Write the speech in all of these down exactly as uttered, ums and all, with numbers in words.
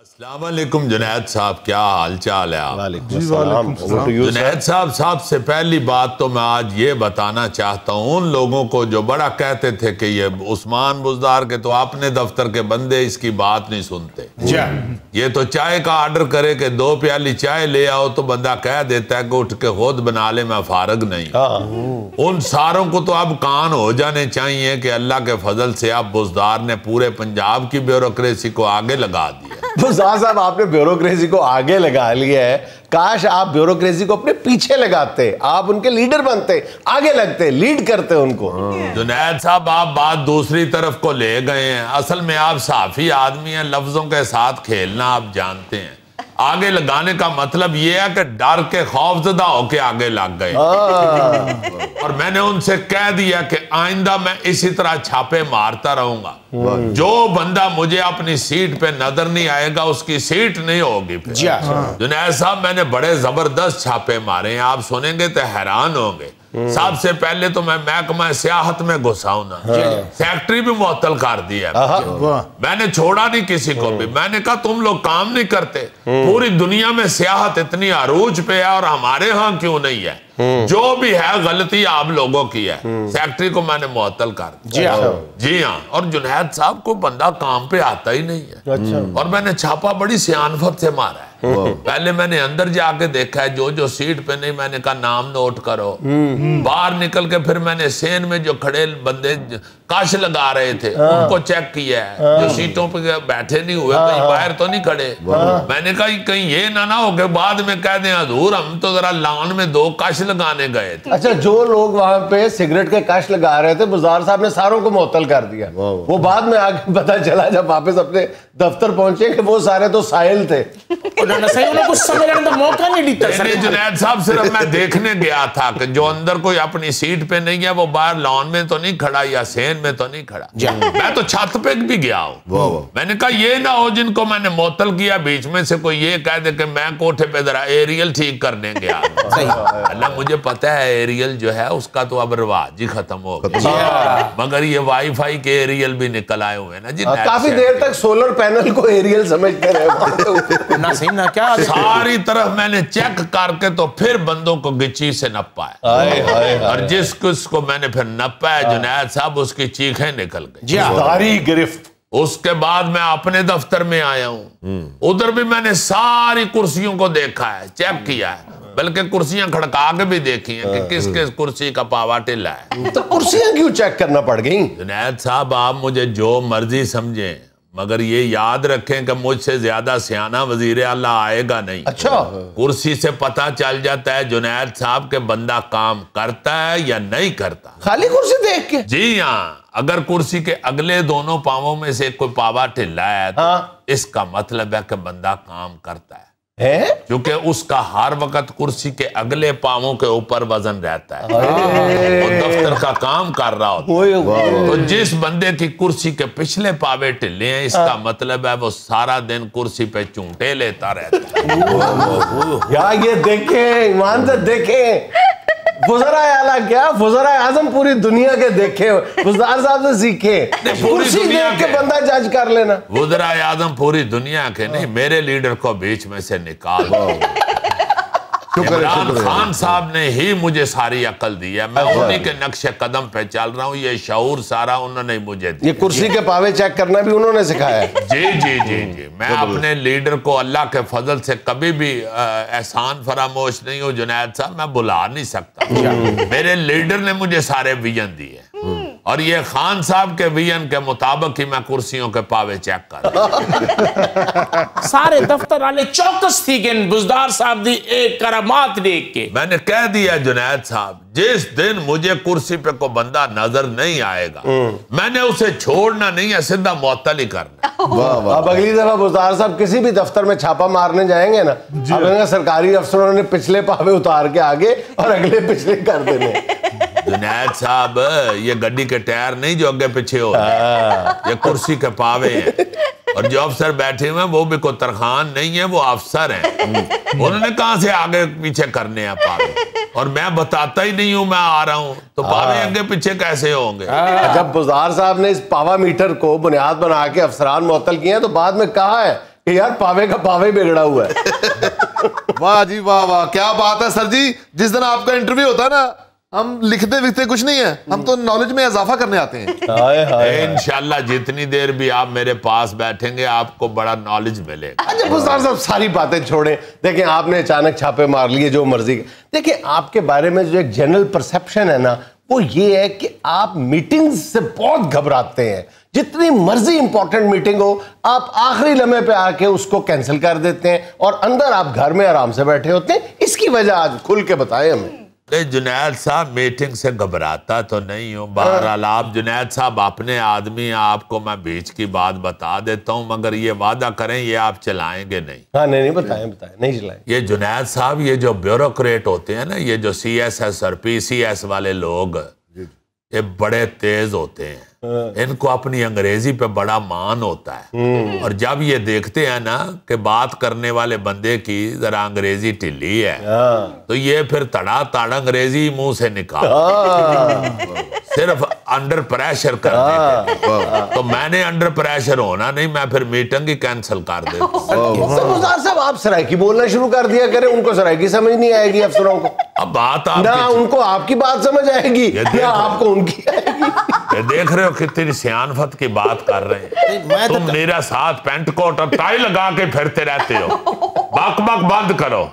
السلام علیکم جنید صاحب، کیا حال چال ہے آپ؟ وعلیکم السلام جنید صاحب، سب سے پہلی بات تو میں آج یہ بتانا چاہتا ہوں ان لوگوں کو جو بڑا کہتے تھے کہ یہ عثمان بزدار کے تو اپنے دفتر کے بندے اس کی بات نہیں سنتے، یہ تو چائے کا آرڈر کرے کہ دو پیالی چائے لے آؤ تو بندہ کہہ دیتا ہے کہ اٹھ کے خود بنا لے، میں فارغ نہیں۔ ان ساروں کو تو اب کان ہو جانے چاہیے کہ اللہ کے فضل سے اب بزدار نے پورے پنجاب کی بیوروکریسی کو آگے لگا دیا۔ بزدار صاحب، آپ نے بیوروکریسی کو آگے لگا لیا ہے، کاش آپ بیوروکریسی کو اپنے پیچھے لگاتے، آپ ان کے لیڈر بنتے، آگے لگتے، لیڈ کرتے ان کو۔ جنید صاحب، آپ بات دوسری طرف کو لے گئے ہیں، اصل میں آپ صافی آدمی ہیں، لفظوں کے ساتھ کھیلنا آپ جانتے ہیں۔ آگے لگانے کا مطلب یہ ہے کہ ڈر کے خوف زدہ ہو کے آگے لگ گئے، اور میں نے ان سے کہہ دیا کہ آئندہ میں اسی طرح چھاپے مارتا رہوں گا، جو بندہ مجھے اپنی سیٹ پہ نظر نہیں آئے گا اس کی سیٹ نہیں ہوگی۔ جنید صاحب، میں نے بڑے زبردست چھاپے مارے ہیں، آپ سنیں گے تو حیران ہوں گے۔ سب سے پہلے تو میں محکمہ سیاحت میں گھسا ہوں نا، سیکٹری بھی معطل کر دیا، میں نے چھوڑا نہیں کسی کو بھی، میں نے کہا تم لوگ کام نہیں کرتے، پوری دنیا میں سیاحت اتنی عروج پہ ہے اور ہمارے ہاں کیوں نہیں ہے؟ جو بھی ہے غلطی آپ لوگوں کی ہے۔ سیکٹری کو میں نے معطل کر دیا، جی ہاں، اور جنید صاحب کو بندہ کام پہ آتا ہی نہیں ہے، اور میں نے چھاپا بڑی سیانفت سے مارا ہے۔ پہلے میں نے اندر جا کے دیکھا ہے، جو جو سیٹ پہ نہیں میں نے کہا نام نوٹ کرو۔ باہر نکل کے پھر میں نے سین میں جو کھڑے بندے کاش لگا رہے تھے ان کو چیک کیا ہے، جو سیٹوں پہ بیٹھے نہیں ہوئے، کہیں باہر تو نہیں کھڑے۔ میں نے کہا کہیں یہ نہ نہ ہو کہ بعد میں کہہ دیں حضور ہم تو ذرا لان میں دو کاش لگانے گئے تھے۔ اچھا، جو لوگ وہاں پہ سگریٹ کے کاش لگا رہے تھے بزدار صاحب نے ساروں کو معطل کر دیا، وہ بعد میں آگے پتا چلا جب واپس اپنے دفتر پہنچے کہ وہ سارے تو سائل تھے۔ جنید صاحب، صرف میں دیکھنے گیا تھا کہ جو اندر کوئی اپنی سیٹ پہ نہیں ہے وہ باہر لان میں تو نہیں کھڑا یا سین میں تو نہیں کھڑا۔ میں تو چھت پہ بھی گیا ہوں، میں نے کہا یہ نہ ہو جن کو میں نے معطل کیا بیچ میں سے کوئی یہ کہہ دے کہ میں کوٹھے پہ ذرا ایریل ٹھیک کرنے گیا۔ اللہ مجھے پتا ہے ایریل جو ہے اس کا تو اب رواج ہی ختم ہو گیا، مگر یہ وائی فائی کے ایریل بھی نکل آئے ہوئے نا جی، کافی دیر تک سولر پینل کو ایریل سمجھتے رہے۔ ساری طرف میں نے چیک کر کے تو پھر بندوں کو گچی سے نپا ہے، اور جس کس کو میں نے پھر نپا ہے جنید صاحب اس کی چیخیں نکل گئی، داری گرفت۔ اس کے بعد میں اپنے دفتر میں آیا ہوں، ادھر بھی میں نے ساری کرسیوں کو دیکھا ہے، چیک کیا ہے، بلکہ کرسیاں کھڑکا کے بھی دیکھی ہیں کہ کس کس کرسی کا پاوا ٹلا ہے۔ تو کرسیاں کیوں چیک کرنا پڑ گئی؟ جنید صاحب، آپ مجھے جو مرضی سمجھیں مگر یہ یاد رکھیں کہ مجھ سے زیادہ سیانہ وزیر اعلیٰ آئے گا نہیں۔ اچھا، کرسی سے پتہ چل جاتا ہے جنید صاحب کہ بندہ کام کرتا ہے یا نہیں کرتا، خالی کرسی دیکھ کے؟ جی ہاں، اگر کرسی کے اگلے دونوں پاؤں میں سے کوئی پاوا ٹھلا ہے تو اس کا مطلب ہے کہ بندہ کام کرتا ہے، کیونکہ اس کا ہر وقت کرسی کے اگلے پاؤں کے اوپر وزن رہتا ہے، وہ دفتر کا کام کر رہا ہوتا ہے۔ تو جس بندے کی کرسی کے پچھلے پاوے ٹلے ہیں اس کا مطلب ہے وہ سارا دن کرسی پہ چونٹے لیتا رہتا ہے۔ یا یہ دیکھیں، ایمان سے دیکھیں، وزرائے اعلیٰ کیا وزرائے اعظم پوری دنیا کے دیکھے، بزدار صاحب سے سیکھے، کرسی دیکھ کے بندہ جج کر لینا۔ وزرائے اعظم پوری دنیا کے نہیں، میرے لیڈر کو بیچ میں سے نکال دو۔ عمران خان صاحب نے ہی مجھے ساری عقل دی ہے، میں انہی کے نقش قدم پہ چل رہا ہوں، یہ شعور سارا انہوں نے مجھے دیا۔ یہ کرسی کے پاوے چیک کرنا بھی انہوں نے سکھایا ہے؟ جی جی جی جی، میں اپنے لیڈر کو اللہ کے فضل سے کبھی بھی احسان فراموش نہیں ہوں جنید صاحب، میں بلا نہیں سکتا، میرے لیڈر نے مجھے سارے ویژن دیے، اور یہ خان صاحب کے ویژن کے مطابق ہی میں کرسیوں کے پاوے چیک کر رہا۔ سارے دفتر والے چوکس تھی کہ بزدار صاحب دی ایک کرامات دیکھ کے۔ میں نے کہہ دیا جنید صاحب، جس دن مجھے کرسی پہ کوئی بندہ نظر نہیں آئے گا میں نے اسے چھوڑنا نہیں ہے، سیدھا معطل ہی کرنا۔ اب اگلی دفعہ بزدار صاحب کسی بھی دفتر میں چھاپا مارنے جائیں گے نا، اب سرکاری افسروں نے پچھلے پاوے اتار کے آگے اور اگلے پچھلے کر دینے۔ جنید صاحب، یہ گڈی کے ٹائر نہیں جو اگے پیچھے ہوتے ہیں، یہ کرسی کے پاوے ہیں، اور جو افسر بیٹھے ہوئے ہیں وہ بھی کوئی ترخان نہیں ہے، وہ افسر ہیں، انہوں نے کہاں سے آگے پیچھے کرنے ہیں پاوے، اور میں بتاتا ہی نہیں ہوں میں آ رہا ہوں تو پاوے آگے پیچھے کیسے ہوں گے؟ جب بزدار صاحب نے اس پاوا میٹر کو بنیاد بنا کے افسران معطل کیے ہیں تو بعد میں کہا ہے کہ یار پاوے کا پاوے بگڑا ہوا ہے. واہ جی واہ واہ, کیا بات ہے سر جی. جس دن آپ کا انٹرویو ہوتا ہے نا, ہم لکھتے وکھتے کچھ نہیں ہے, ہم تو نالج میں اضافہ کرنے آتے ہیں. انشاءاللہ جتنی دیر بھی آپ میرے پاس بیٹھیں گے آپ کو بڑا نالج ملے گا. اچھا بزدار صاحب ساری باتیں چھوڑیں, دیکھیں آپ نے اچانک چھاپے مار لیے جو مرضی. دیکھیں آپ کے بارے میں جو ایک جنرل پرسیپشن ہے نا, وہ یہ ہے کہ آپ میٹنگ سے بہت گھبراتے ہیں. جتنی مرضی امپورٹنٹ میٹنگ ہو آپ آخری لمحے پہ آ کے اس کو کینسل کر دیتے ہیں, اور اندر آپ گھر میں آرام سے بیٹھے ہوتے ہیں. اس کی وجہ آج کھل کے بتائیں ہمیں. جنید صاحب میٹنگ سے گھبراتا تو نہیں ہوں, بہرحال آپ جنید صاحب اپنے آدمی, آپ کو میں بیچ کی بات بتا دیتا ہوں, مگر یہ وعدہ کریں یہ آپ چلائیں گے نہیں. ہاں نہیں نہیں بتائیں بتائیں نہیں چلائیں. یہ جنید صاحب یہ جو بیوروکریٹ ہوتے ہیں نا, یہ جو سی ایس ایس اور پی سی ایس والے لوگ, یہ بڑے تیز ہوتے ہیں. ان کو اپنی انگریزی پہ بڑا مان ہوتا ہے, اور جب یہ دیکھتے ہیں نا کہ بات کرنے والے بندے کی ذرا انگریزی ٹھلی ہے تو یہ پھر تڑا تڑ انگریزی منہ سے نکال صرف انڈر پریشر کرنے کے. تو میں نے انڈر پریشر ہونا نہیں, میں پھر میٹنگ ہی کینسل کر دیتا ہوں. صاحب آپ سرائکی بولنا شروع کر دیا کریں, ان کو سرائکی سمجھ نہیں آئے گی افسروں کو. اب بات آپ نہ ان کو آپ کی بات سمجھ آئے گی نہ آپ کو ان کی آئے گی. یہ دیکھ رہے ہو کتنی سیانفت کی بات کر رہے ہیں. تم میرا ساتھ پینٹ کوٹ اور ٹائی لگا کے پھرتے رہتے ہو, بک بک بند کرو.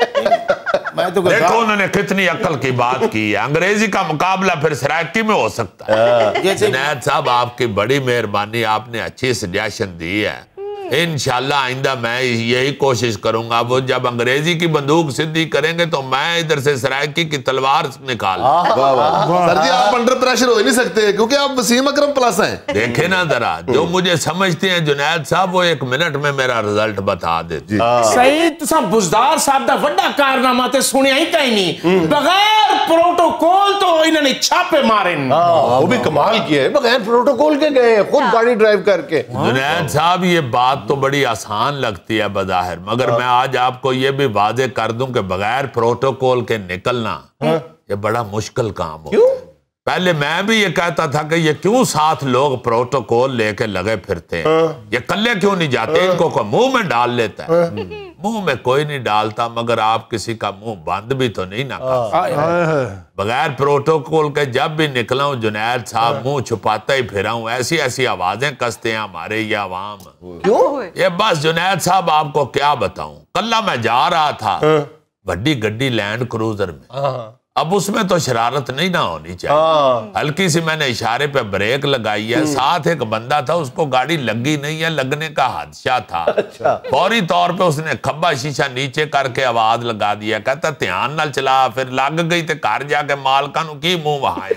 دیکھو انہوں نے کتنی عقل کی بات کی ہے. انگریزی کا مقابلہ پھر سرائکی میں ہو سکتا ہے. جنید صاحب آپ کی بڑی مہربانی, آپ نے اچھی سجیشن دی ہے. انشاءاللہ آئندہ میں یہی کوشش کروں گا. وہ جب انگریزی کی بندوق سدھی کریں گے تو میں ادھر سے سرائکی کی تلوار نکال. سر جی آپ انڈر پریشر ہو ہی نہیں سکتے کیونکہ آپ وسیم اکرم پلس ہیں. دیکھیں نا ذرا, جو مجھے سمجھتے ہیں جنید صاحب وہ ایک منٹ میں میرا رزلٹ بتا دیتے. صحیح تساں بزدار صاحب دا وڈا کارنامہ تے سنیا ہی کہیں نہیں. بغیر پروٹوکول تو انہوں نے چھاپے مارے. وہ بھی کمال کیا ہے, بغیر پروٹوکول کے گئے خود گاڑی ڈرائیو کر کے. جنید صاحب یہ بات تو بڑی آسان لگتی ہے بظاہر, مگر میں آج آپ کو یہ بھی واضح کر دوں کہ بغیر پروٹوکول کے نکلنا یہ بڑا مشکل کام ہو. پہلے میں بھی یہ کہتا تھا کہ یہ کیوں ساتھ لوگ پروٹوکول لے کے لگے پھرتے ہیں, یہ کلے کیوں نہیں جاتے, ان کو کوئی منہ میں ڈال لیتا ہے. منہ میں کوئی نہیں ڈالتا, مگر آپ کسی کا منہ بند بھی تو نہیں نہ کر. بغیر پروٹوکول کے جب بھی نکلا ہوں جنید صاحب منہ چھپاتا ہی پھرا ہوں. ایسی ایسی آوازیں کستے ہیں ہمارے یہ عوام. یہ بس جنید صاحب آپ کو کیا بتاؤں, کل میں جا رہا تھا بڑی گڈی لینڈ کروزر میں. اب اس میں تو شرارت نہیں نہ ہونی چاہیے. ہلکی سی میں نے اشارے پہ بریک لگائی ہے, ساتھ ایک بندہ تھا اس کو گاڑی لگی نہیں ہے, لگنے کا حادثہ تھا. فوری طور پہ اس نے کھبا شیشہ نیچے کر کے آواز لگا دیا, کہتا دھیان نہ چلا, پھر لگ گئی تے گھر جا کے مالکا نو کی منہ وہائے.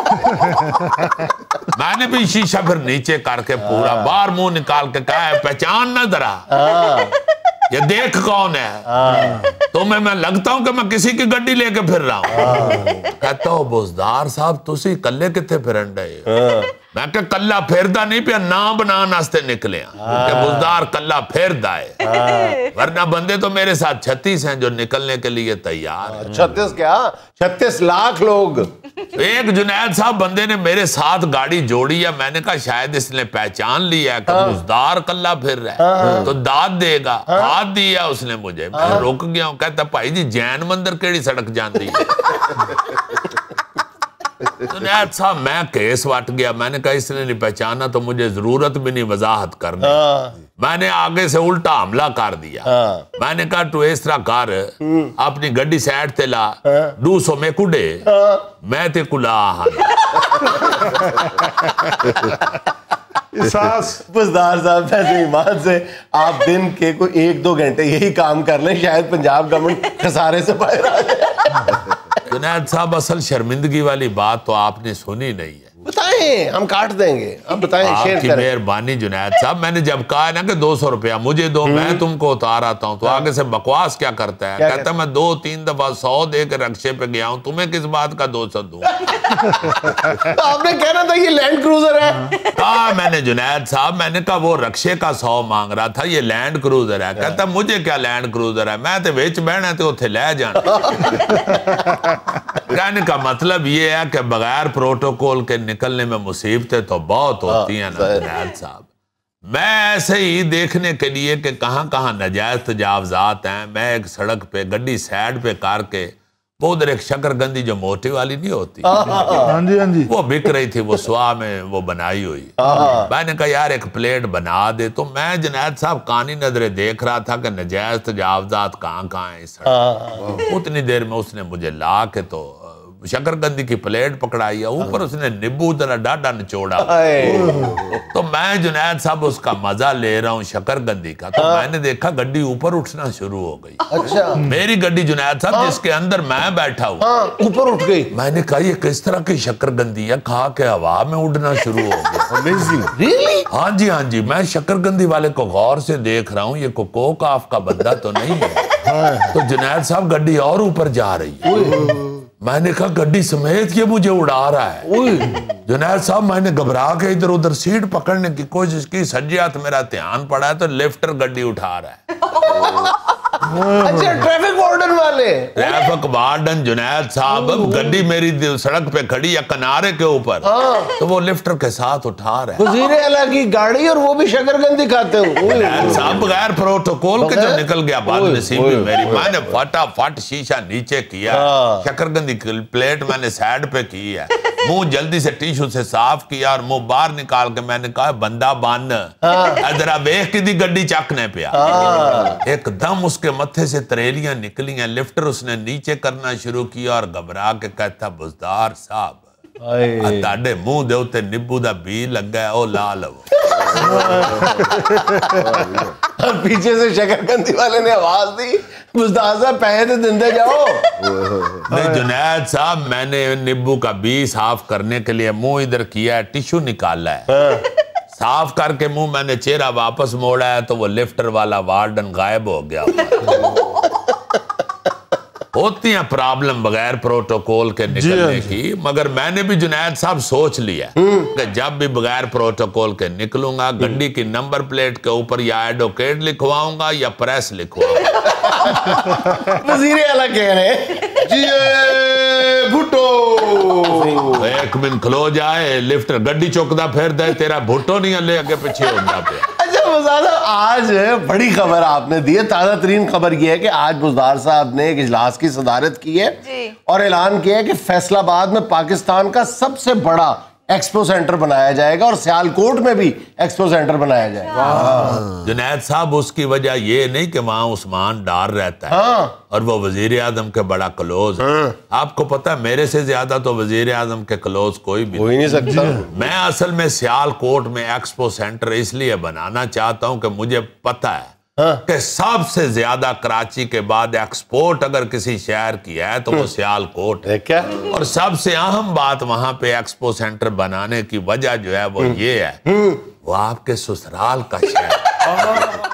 میں نے بھی شیشہ پھر نیچے کر کے پورا باہر منہ نکال کے کہا ہے پہچان نہ ذرا, یہ دیکھ کون ہے, تو میں میں لگتا ہوں کہ میں کسی کی گڈی لے کے پھر رہا ہوں. کہتا ہوں بزدار صاحب تسی کلے کتے پھرن رہے. میں کہ کلا پھیردا نہیں پیا, نام بنا ناستے نکلے کہ بزدار کلا پھیردا ہے, ورنہ بندے تو میرے ساتھ چھتیس ہیں جو نکلنے کے لیے تیار ہیں. چھتیس کیا, چھتیس لاکھ لوگ. ایک جنید صاحب بندے نے میرے ساتھ گاڑی جوڑی ہے, میں نے کہا شاید اس نے پہچان لیا کہ بزدار کلا پھر رہا ہے تو داد دے گا. ہاتھ دیا اس نے مجھے, میں رک گیا ہوں. کہتا بھائی جی جین مندر کیڑی سڑک جاندی ہے. جنید صاحب میں کیس وٹ گیا, میں نے کہا اس نے نہیں پہچانا تو مجھے ضرورت بھی نہیں وضاحت کرنے. میں نے آگے سے الٹا حملہ کر دیا. میں نے کہا تو اس طرح کر, اپنی گڈی سائڈ تے لا, دو سو میں کڈے میں تے کلا بزدار صاحب ویسے ایمان سے آپ دن کے کوئی ایک دو گھنٹے یہی کام کر لیں, شاید پنجاب گورنمنٹ خسارے سے باہر آ جائے. جنید صاحب اصل شرمندگی والی بات تو آپ نے سنی نہیں ہے. بتائیں ہم کاٹ دیں گے, آپ بتائیں شیئر آپ کی کریں. مہربانی جنید صاحب, میں نے جب کہا نا کہ دو سو روپیہ مجھے دو میں تم کو اتار آتا ہوں, تو آگے سے بکواس کیا کرتا ہے, کہتا ہے میں دو تین دفعہ سو دے کے رکشے پہ گیا ہوں, تمہیں کس بات کا دو سو دوں. آپ نے کہنا تھا یہ لینڈ کروزر ہے. کہا میں نے جنید صاحب, میں نے کہا وہ رکشے کا سو مانگ رہا تھا, یہ لینڈ کروزر ہے. کہتا مجھے کیا لینڈ کروزر ہے, میں تے ویچ بہنا تے اتھے لے جانا. کہنے کا مطلب یہ ہے کہ بغیر پروٹوکول کے نکلنے میں مصیبتیں تو بہت ہوتی ہیں نا جنید صاحب. میں ایسے ہی دیکھنے کے لیے کہ کہاں کہاں نجائز تجاوزات ہیں، میں ایک سڑک پہ گڈی سائڈ پہ کر کے وہ ادھر ایک شکر گندی جو موٹی والی نہیں ہوتی ہاں جی ہاں جی وہ بک رہی تھی، وہ سوا میں وہ بنائی ہوئی، میں نے کہا یار ایک پلیٹ بنا دے، تو میں جنید صاحب کانی نظریں دیکھ رہا تھا کہ نجائز تجاوزات کہاں کہاں ہیں اس سڑک۔ اتنی دیر میں اس نے مجھے لا کے تو شکر گندی کی پلیٹ پکڑائی ہے، اوپر اس نے نیبو ذرا ڈاڈا نچوڑا، تو میں جنید صاحب اس کا مزہ لے رہا ہوں شکر گندی کا، تو میں نے دیکھا گڈی اوپر اٹھنا شروع ہو گئی۔ اچھا میری گڈی جنید صاحب جس کے اندر میں بیٹھا ہوں ہاں اوپر اٹھ گئی۔ میں نے کہا یہ کس طرح کی شکر گندی ہے، کھا کے ہوا میں اڑنا شروع ہو گیا۔ ہاں جی ہاں جی، میں شکر گندی والے کو غور سے دیکھ رہا ہوں، یہ کوکوک آف کا بندہ تو نہیں ہے، تو جنید صاحب گڈی اور اوپر جا رہی ہے، میں نے کہا گڈی سمیت یہ مجھے اڑا رہا ہے۔ جنید صاحب میں نے گھبرا کے ادھر ادھر سیٹ پکڑنے کی کوشش کی، سجیات میرا دھیان پڑا ہے تو لفٹر گڈی اٹھا رہا ہے۔ اچھا ٹریفک وارڈن والے، ٹریفک وارڈن جنید صاحب گڈی میری سڑک پہ کھڑی ہے کنارے کے اوپر، تو وہ لفٹر کے ساتھ اٹھا رہا ہے۔ وزیر اعلیٰ کی گاڑی اور وہ بھی شکر گندی کھاتے ہوں۔ جنید صاحب بغیر پروٹوکول کے جو نکل گیا بات نصیبی میری، میں نے فٹا فٹ شیشہ نیچے کیا، شکر گندی پلیٹ میں نے سائڈ پہ کی ہے، منہ جلدی سے ٹیشو سے صاف کیا اور منہ باہر نکال کے میں نے کہا بندہ بان ذرا بیخ کی دی گڈی چکنے پیا، ایک دم اس کے متھے سے تریلیاں نکلی ہیں، لفٹر اس نے نیچے کرنا شروع کیا اور گھبرا کے کہتا بزدار صاحب تاڑے منہ دے ہوتے نبو دا بی لگ گیا او لا لو۔ پیچھے سے شکر گندی والے نے آواز دی بزدار صاحب پیسے دندے جاؤ۔ نہیں جنید صاحب میں نے نبو کا بی صاف کرنے کے لیے منہ ادھر کیا ہے، ٹیشو نکالا ہے، صاف کر کے منہ میں نے چہرہ واپس موڑا ہے تو وہ لفٹر والا وارڈن غائب ہو گیا۔ ہوتی ہیں پرابلم بغیر پروٹوکول کے نکلنے کی، مگر میں نے بھی جنید صاحب سوچ لیا کہ جب بھی بغیر پروٹوکول کے نکلوں گا گڈی کی نمبر پلیٹ کے اوپر یا ایڈوکیٹ لکھواؤں گا یا پریس لکھواؤں گا۔ وزیر اعلیٰ کہہ رہے جی بھٹو ایک من کھلو جائے لفٹر گڈی چوکدا پھر دے تیرا بھٹو نہیں لے آگے پیچھے ہونا پہ۔ اچھا مزادہ آج بڑی خبر آپ نے دی ہے، تازہ ترین خبر یہ ہے کہ آج بزدار صاحب نے ایک اجلاس کی صدارت کی ہے اور اعلان کیا ہے کہ فیصل آباد میں پاکستان کا سب سے بڑا ایکسپو سینٹر بنایا جائے گا اور سیالکوٹ میں بھی ایکسپو سینٹر بنایا جائے گا۔ جنید صاحب اس کی وجہ یہ نہیں کہ وہاں عثمان ڈار رہتا ہے اور وہ وزیر اعظم کے بڑا کلوز ہے، آپ کو پتا ہے میرے سے زیادہ تو وزیر اعظم کے کلوز کوئی بھی ہو ہی نہیں سکتا۔ میں اصل میں سیالکوٹ میں ایکسپو سینٹر اس لیے بنانا چاہتا ہوں کہ مجھے پتا ہے کہ سب سے زیادہ کراچی کے بعد ایکسپورٹ اگر کسی شہر کی ہے تو وہ سیالکوٹ ہے، کیا اور سب سے اہم بات وہاں پہ ایکسپو سینٹر بنانے کی وجہ جو ہے وہ یہ ہے وہ آپ کے سسرال کا شہر